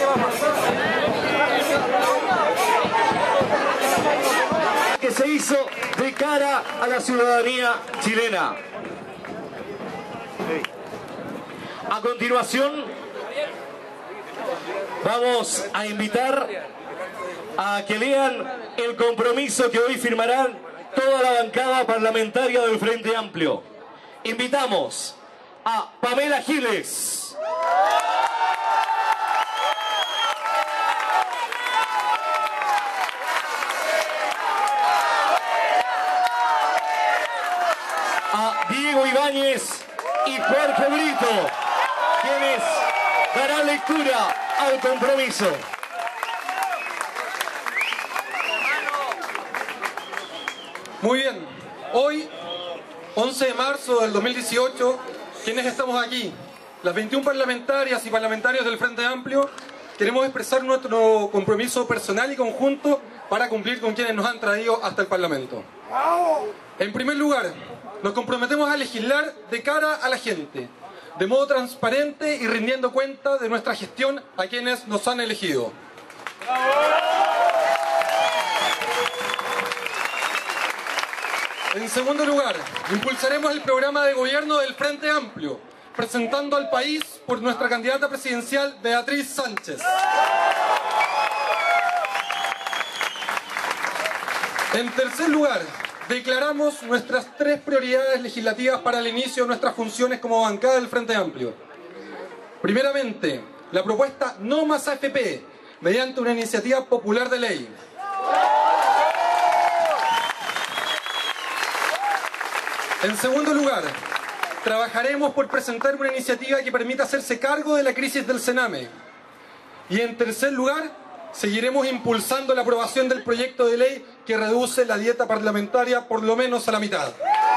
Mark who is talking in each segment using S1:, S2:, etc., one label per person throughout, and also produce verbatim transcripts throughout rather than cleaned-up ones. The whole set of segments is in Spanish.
S1: que se hizo de cara a la ciudadanía chilena. A continuación, vamos a invitar a que lean el compromiso que hoy firmarán toda la bancada parlamentaria del Frente Amplio. Invitamos a Pamela Giles, a Diego Ibáñez y Jorge Brito, quienes darán lectura al compromiso.
S2: Muy bien, hoy, once de marzo del dos mil dieciocho, quienes estamos aquí, las veintiuna parlamentarias y parlamentarios del Frente Amplio, queremos expresar nuestro compromiso personal y conjunto para cumplir con quienes nos han traído hasta el Parlamento. En primer lugar, nos comprometemos a legislar de cara a la gente, de modo transparente y rindiendo cuenta de nuestra gestión a quienes nos han elegido. En segundo lugar, impulsaremos el programa de gobierno del Frente Amplio, presentando al país por nuestra candidata presidencial Beatriz Sánchez. En tercer lugar, declaramos nuestras tres prioridades legislativas para el inicio de nuestras funciones como bancada del Frente Amplio. Primeramente, la propuesta No Más A F P, mediante una iniciativa popular de ley. En segundo lugar, trabajaremos por presentar una iniciativa que permita hacerse cargo de la crisis del Sename. Y en tercer lugar, seguiremos impulsando la aprobación del proyecto de ley que reduce la dieta parlamentaria por lo menos a la mitad.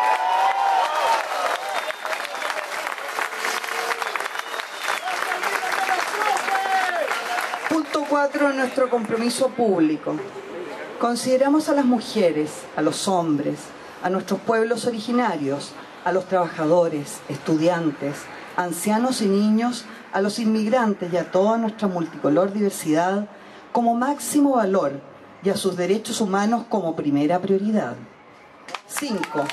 S3: Punto cuatro, nuestro compromiso público. Consideramos a las mujeres, a los hombres, a nuestros pueblos originarios, a los trabajadores, estudiantes, ancianos y niños, a los inmigrantes y a toda nuestra multicolor diversidad como máximo valor y a sus derechos humanos como primera prioridad. cinco.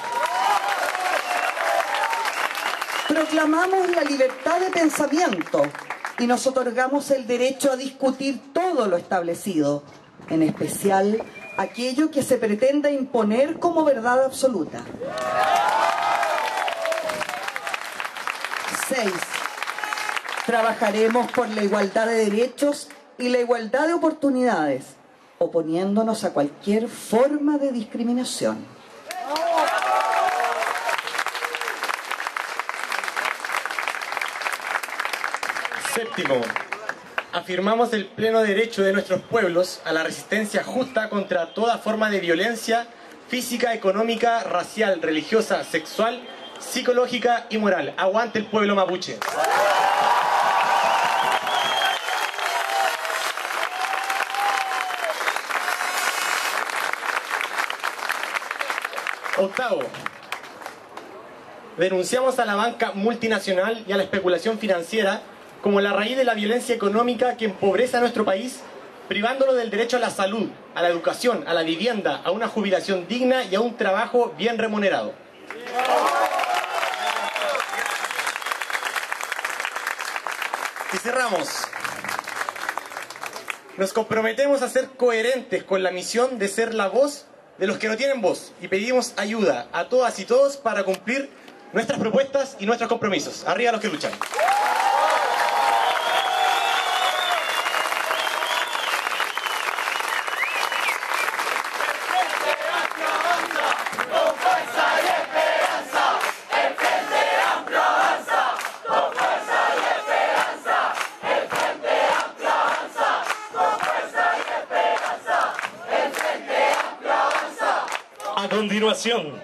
S3: Proclamamos la libertad de pensamiento y nos otorgamos el derecho a discutir todo lo establecido, en especial aquello que se pretenda imponer como verdad absoluta. seis. Trabajaremos por la igualdad de derechos y la igualdad de oportunidades, oponiéndonos a cualquier forma de discriminación.
S4: Séptimo, afirmamos el pleno derecho de nuestros pueblos a la resistencia justa contra toda forma de violencia física, económica, racial, religiosa, sexual, psicológica y moral. Aguante el pueblo mapuche. Octavo, denunciamos a la banca multinacional y a la especulación financiera como la raíz de la violencia económica que empobrece a nuestro país, privándolo del derecho a la salud, a la educación, a la vivienda, a una jubilación digna y a un trabajo bien remunerado. Y cerramos. Nos comprometemos a ser coherentes con la misión de ser la voz de los que no tienen voz y pedimos ayuda a todas y todos para cumplir nuestras propuestas y nuestros compromisos. Arriba los que luchan.
S1: A continuación,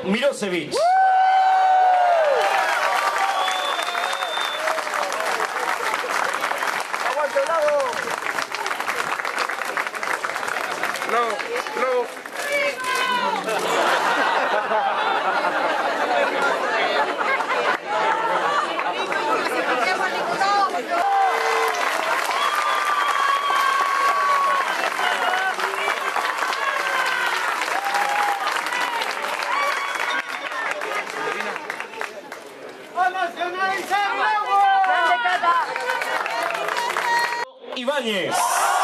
S1: Mirosevic.
S5: Bravo, bravo.
S1: Ibáñez.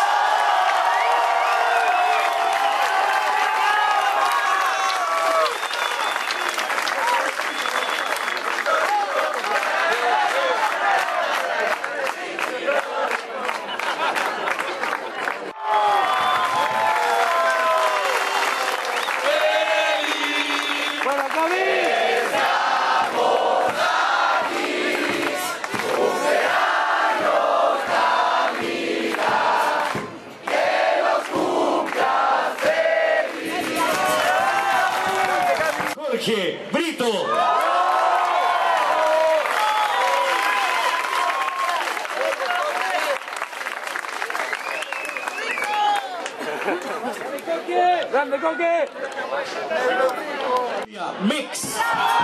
S1: Jorge Brito.
S5: ¡Grande, Coque!
S1: Mix.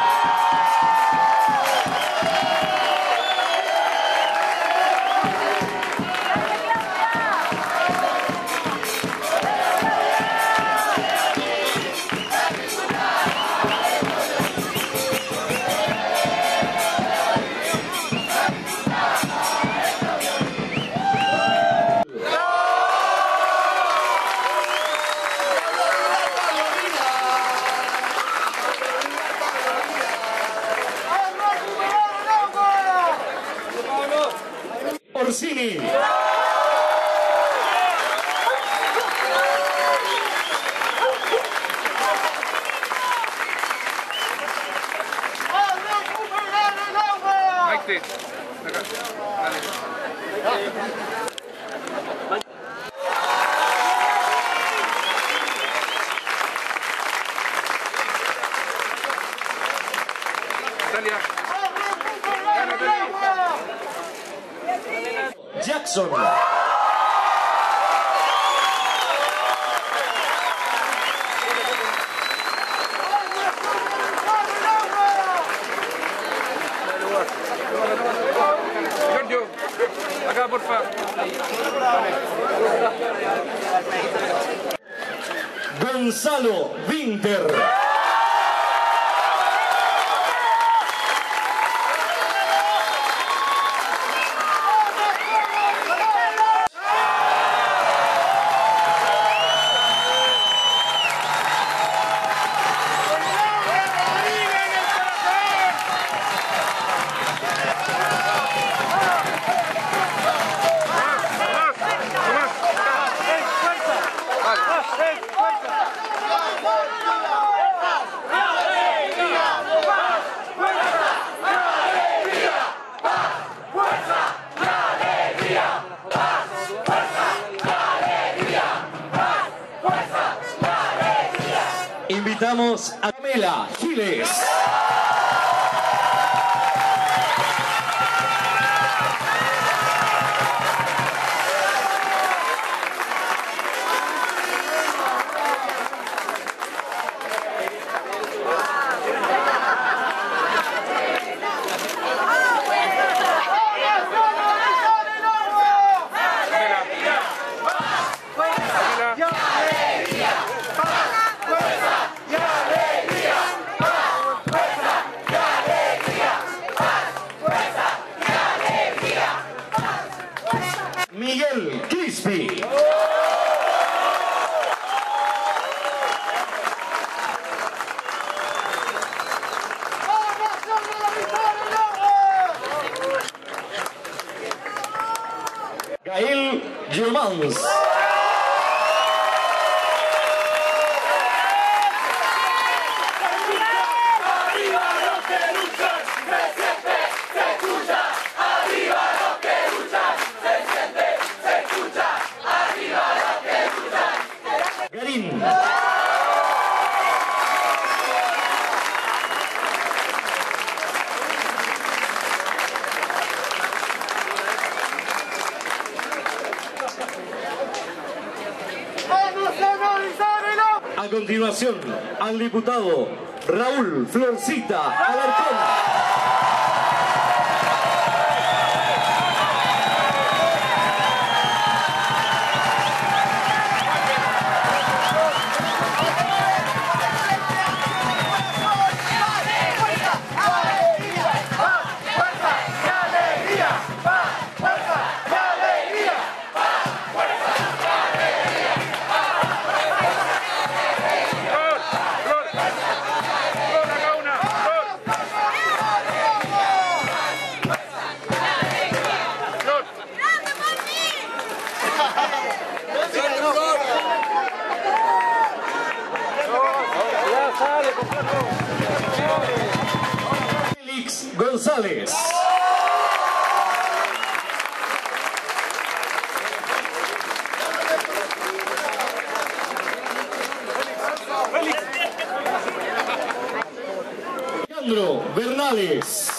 S1: Orsini.
S5: Maite. Acá. Dale. Natalia.
S1: Jackson.
S5: Giorgio, acá porfa.
S1: Gonzalo Winter. Invitamos a Pamela Giles. Miguel Crispi. Gael Germans. Garín. continuación al diputado Raúl Florcita Alarcón. Félix González. Alejandro Bernales.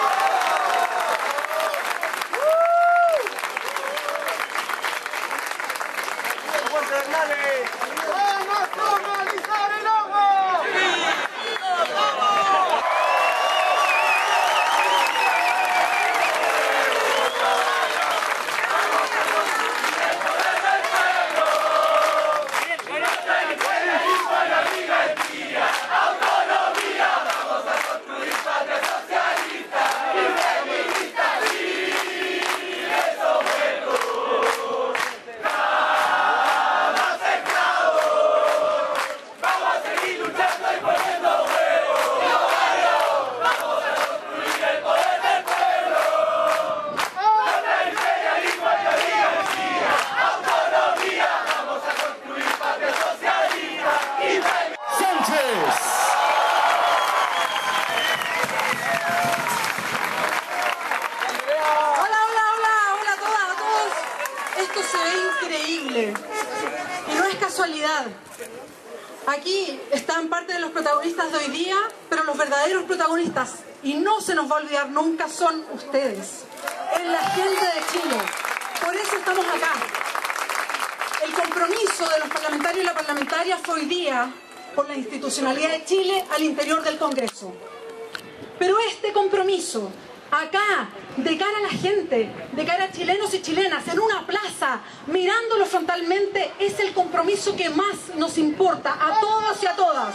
S6: Aquí están parte de los protagonistas de hoy día, pero los verdaderos protagonistas, y no se nos va a olvidar nunca, son ustedes, es la gente de Chile. Por eso estamos acá. El compromiso de los parlamentarios y la parlamentaria fue hoy día por la institucionalidad de Chile al interior del Congreso. Pero este compromiso, acá, de cara a la gente, de cara a chilenos y chilenas, en una plaza, mirándolo frontalmente, es el compromiso que más nos importa a todos y a todas.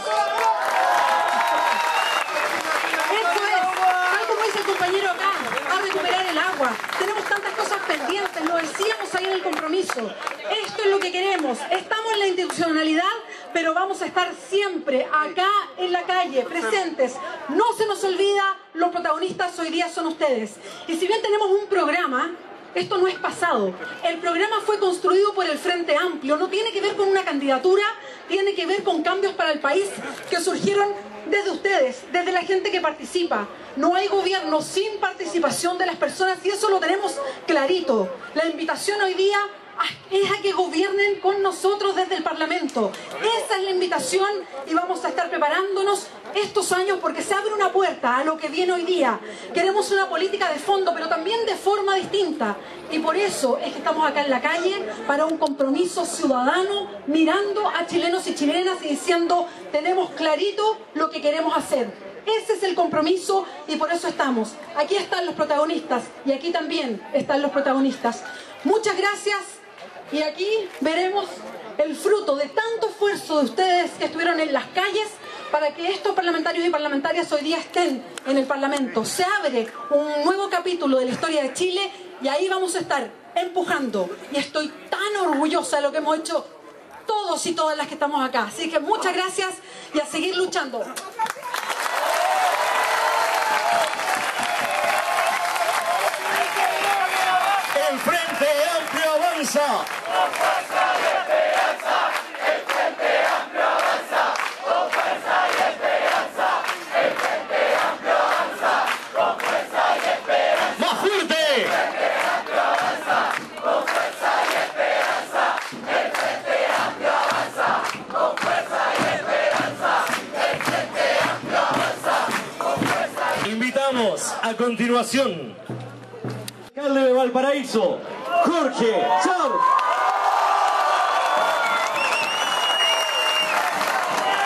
S6: Esto es, tal como dice el compañero acá, a recuperar el agua. Tenemos tantas cosas pendientes, lo decíamos ahí en el compromiso. Esto es lo que queremos. Estamos en la institucionalidad, pero vamos a estar siempre acá en la calle, presentes. No se nos olvida, los protagonistas hoy día son ustedes. Y si bien tenemos un programa, esto no es pasado. El programa fue construido por el Frente Amplio, no tiene que ver con una candidatura, tiene que ver con cambios para el país que surgieron desde ustedes, desde la gente que participa. No hay gobierno sin participación de las personas y eso lo tenemos clarito. La invitación hoy día es a que gobiernen con nosotros desde el Parlamento. Esa es la invitación y vamos a estar preparándonos estos años porque se abre una puerta a lo que viene hoy día. Queremos una política de fondo, pero también de forma distinta. Y por eso es que estamos acá en la calle para un compromiso ciudadano, mirando a chilenos y chilenas y diciendo, tenemos clarito lo que queremos hacer. Ese es el compromiso y por eso estamos. Aquí están los protagonistas y aquí también están los protagonistas. Muchas gracias. Y aquí veremos el fruto de tanto esfuerzo de ustedes que estuvieron en las calles para que estos parlamentarios y parlamentarias hoy día estén en el Parlamento. Se abre un nuevo capítulo de la historia de Chile y ahí vamos a estar empujando. Y estoy tan orgullosa de lo que hemos hecho todos y todas las que estamos acá. Así que muchas gracias y a seguir luchando.
S1: El Frente Amplio avanza.
S7: Con fuerza y esperanza, el Frente Amplio avanza. Con fuerza y esperanza, el Frente Amplio avanza. Con fuerza y esperanza.
S1: ¡Más fuerte!
S7: El Frente Amplio avanza. Con fuerza y esperanza, el Frente Amplio avanza. Con fuerza y esperanza, el Frente Amplio avanza. Con fuerza y...
S1: Invitamos a continuación alcalde de Valparaíso, Jorge Char.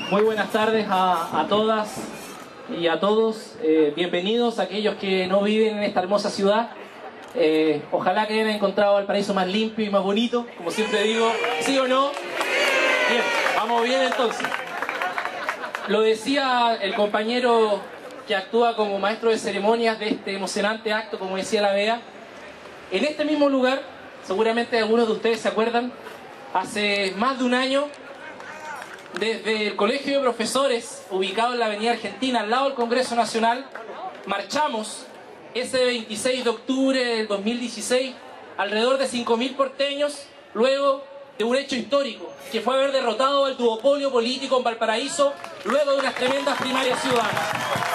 S8: Muy buenas tardes a, a todas y a todos. Eh, bienvenidos a aquellos que no viven en esta hermosa ciudad. Eh, ojalá que hayan encontrado el paraíso más limpio y más bonito, como siempre digo. ¿Sí o no? Bien, vamos bien entonces. Lo decía el compañero que actúa como maestro de ceremonias de este emocionante acto, como decía la Bea. En este mismo lugar, seguramente algunos de ustedes se acuerdan, hace más de un año, desde el Colegio de Profesores, ubicado en la Avenida Argentina, al lado del Congreso Nacional, marchamos ese veintiséis de octubre del dos mil dieciséis, alrededor de cinco mil porteños, luego de un hecho histórico, que fue haber derrotado al duopolio político en Valparaíso, luego de unas tremendas primarias ciudadanas.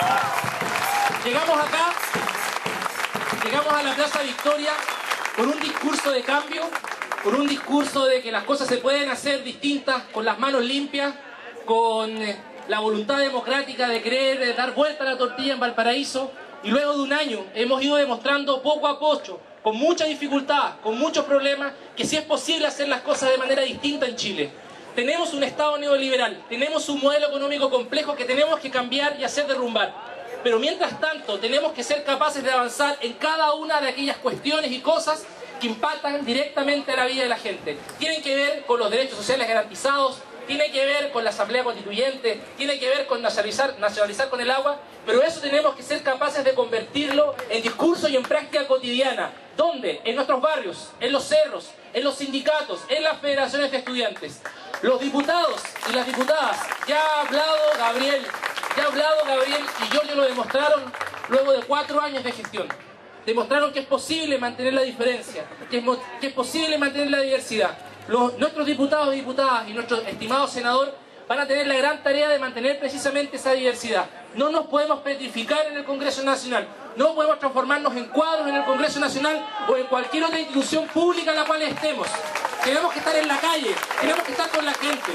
S8: Llegamos acá, llegamos a la Plaza Victoria con un discurso de cambio, con un discurso de que las cosas se pueden hacer distintas, con las manos limpias, con la voluntad democrática de querer de dar vuelta a la tortilla en Valparaíso, y luego de un año hemos ido demostrando poco a poco, con mucha dificultad, con muchos problemas, que sí es posible hacer las cosas de manera distinta en Chile. Tenemos un Estado neoliberal, tenemos un modelo económico complejo que tenemos que cambiar y hacer derrumbar. Pero mientras tanto tenemos que ser capaces de avanzar en cada una de aquellas cuestiones y cosas que impactan directamente a la vida de la gente. Tienen que ver con los derechos sociales garantizados, tiene que ver con la Asamblea Constituyente, tiene que ver con nacionalizar, nacionalizar con el agua, pero eso tenemos que ser capaces de convertirlo en discurso y en práctica cotidiana. ¿Dónde? En nuestros barrios, en los cerros, en los sindicatos, en las federaciones de estudiantes. Los diputados y las diputadas, ya ha hablado Gabriel, ya ha hablado Gabriel y Giorgio lo demostraron luego de cuatro años de gestión. Demostraron que es posible mantener la diferencia, que es, que es posible mantener la diversidad. Los, nuestros diputados y diputadas y nuestro estimado senador van a tener la gran tarea de mantener precisamente esa diversidad. No nos podemos petrificar en el Congreso Nacional, no podemos transformarnos en cuadros en el Congreso Nacional o en cualquier otra institución pública en la cual estemos. Tenemos que estar en la calle, tenemos que estar con la gente,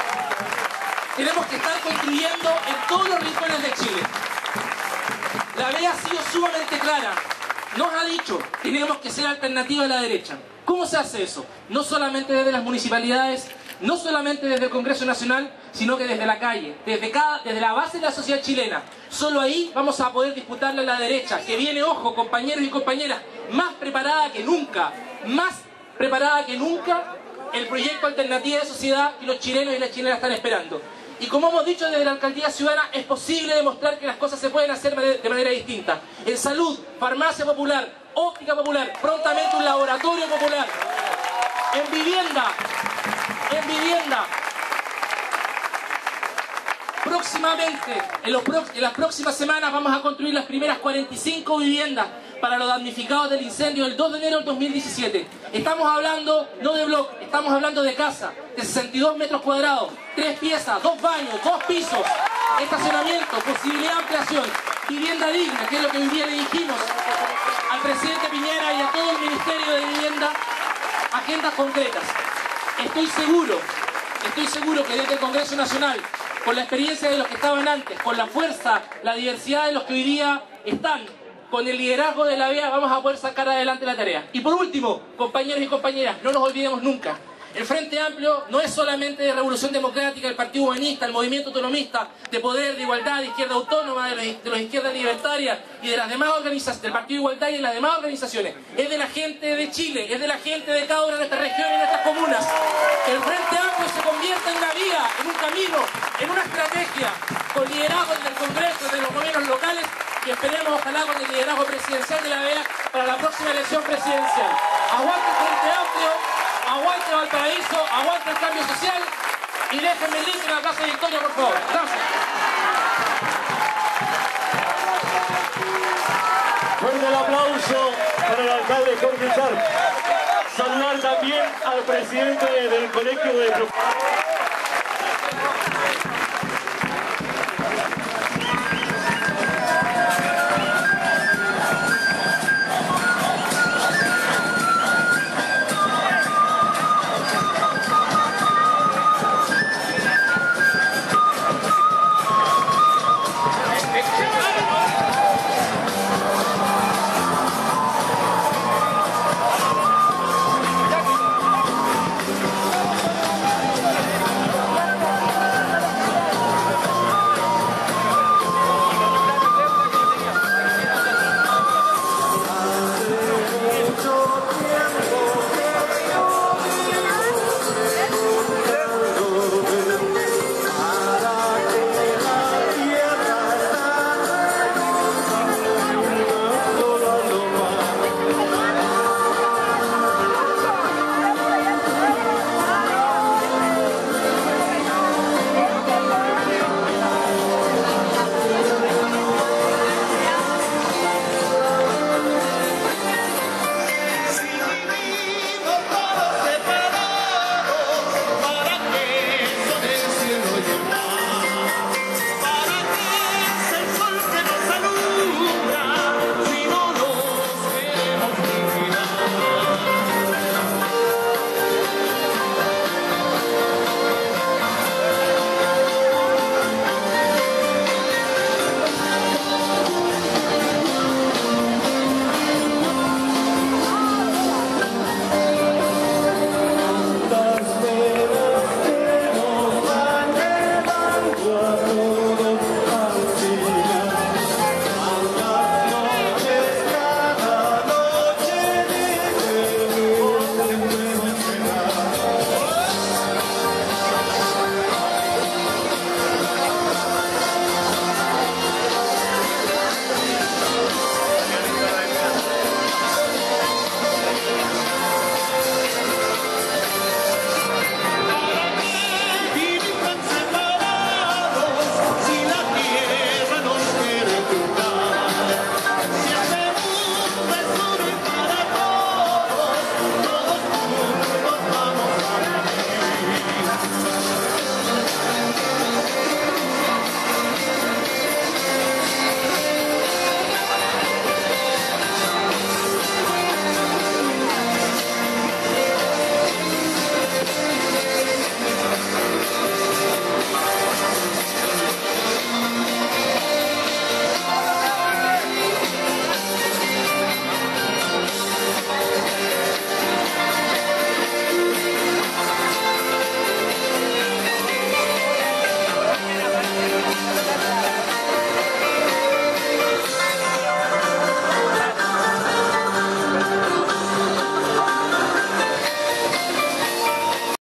S8: tenemos que estar construyendo en todos los rincones de Chile. La Bea ha sido sumamente clara. Nos ha dicho, tenemos que ser alternativa a la derecha. ¿Cómo se hace eso? No solamente desde las municipalidades, no solamente desde el Congreso Nacional, sino que desde la calle, desde, cada, desde la base de la sociedad chilena. Solo ahí vamos a poder disputarle a la derecha, que viene, ojo, compañeros y compañeras, más preparada que nunca, más preparada que nunca, el proyecto Alternativa de Sociedad que los chilenos y las chilenas están esperando. Y como hemos dicho desde la Alcaldía Ciudadana, es posible demostrar que las cosas se pueden hacer de manera distinta. En salud, farmacia popular, óptica popular, prontamente un laboratorio popular. En vivienda, en vivienda. Próximamente, en, los pro, en las próximas semanas vamos a construir las primeras cuarenta y cinco viviendas para los damnificados del incendio del dos de enero del dos mil diecisiete. Estamos hablando no de bloque, estamos hablando de casa, de sesenta y dos metros cuadrados, tres piezas, dos baños, dos pisos, estacionamiento, posibilidad de ampliación, vivienda digna, que es lo que hoy día le dijimos al presidente Piñera y a todo el Ministerio de Vivienda, agendas concretas. Estoy seguro, estoy seguro que desde el Congreso Nacional, con la experiencia de los que estaban antes, con la fuerza, la diversidad de los que hoy día están, con el liderazgo de la Bea, vamos a poder sacar adelante la tarea. Y por último, compañeros y compañeras, no nos olvidemos nunca. El Frente Amplio no es solamente de Revolución Democrática, el Partido Humanista, el Movimiento Autonomista, de Poder, de Igualdad, de Izquierda Autónoma, de los, de los Izquierdas Libertarias y de las demás organizaciones, del Partido Igualdad y de las demás organizaciones. Es de la gente de Chile, es de la gente de cada una de nuestras regiones y nuestras comunas. El Frente Amplio se convierte en una vía, en un camino, en una estrategia, con liderazgo del Congreso, de los gobiernos locales, y esperemos, ojalá, con el liderazgo presidencial de la Bea para la próxima elección presidencial. Aguante el Frente Amplio, aguante Valparaíso, aguante el cambio social y déjenme el link en la Plaza Victoria, por favor. Gracias.
S1: Fuerte el aplauso para el alcalde Jorge Sharp. Saludar también al presidente del Colegio de Profesores.